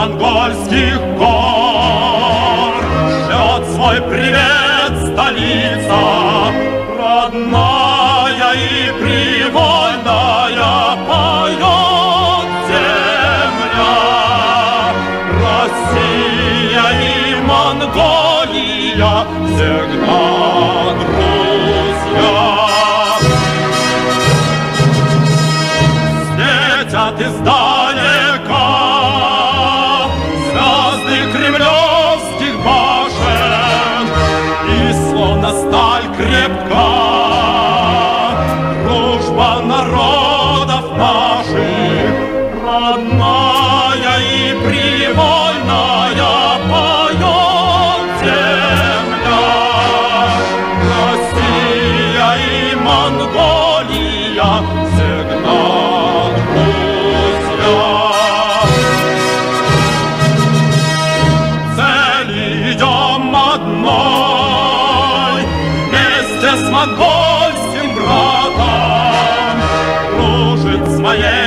монгольских гор шлет свой привет столица, родная и привольная поет земля. Россия и Монголия всегда друзья. Светят издалека звезды кремлевских башен, и словно сталь крепка дружба народов наших, родная и привольная поет земля. Россия и Монголия всегда друзья. Цели идем одной, вместе с монгольским братом, дружит с моей